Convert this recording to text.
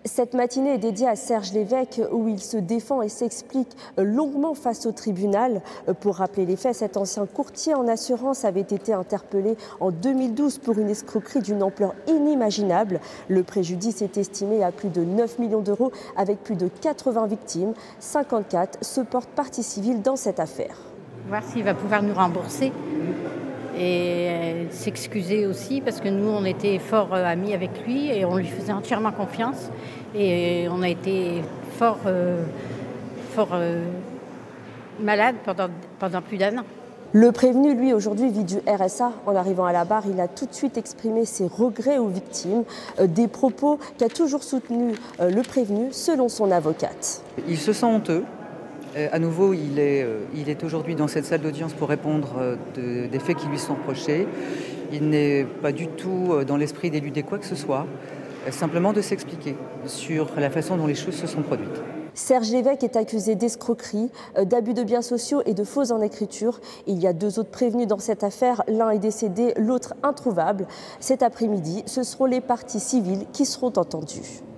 Cette matinée est dédiée à Serge Lévesque où il se défend et s'explique longuement face au tribunal. Pour rappeler les faits, cet ancien courtier en assurance avait été interpellé en 2012 pour une escroquerie d'une ampleur inimaginable. Le préjudice est estimé à plus de 9 millions d'euros avec plus de 80 victimes. 54 se portent partie civile dans cette affaire. Voir s'il va pouvoir nous rembourser et s'excuser aussi parce que nous on était fort amis avec lui et on lui faisait entièrement confiance et on a été fort malade pendant plus d'un an. Le prévenu, lui, aujourd'hui vit du RSA. En arrivant à la barre, il a tout de suite exprimé ses regrets aux victimes, des propos qu'a toujours soutenu le prévenu selon son avocate. Il se sent honteux. À nouveau, il est aujourd'hui dans cette salle d'audience pour répondre des faits qui lui sont reprochés. Il n'est pas du tout dans l'esprit d'éluder quoi que ce soit, simplement de s'expliquer sur la façon dont les choses se sont produites. Serge Lévesque est accusé d'escroquerie, d'abus de biens sociaux et de faux en écriture. Il y a 2 autres prévenus dans cette affaire. L'un est décédé, l'autre introuvable. Cet après-midi, ce seront les parties civiles qui seront entendues.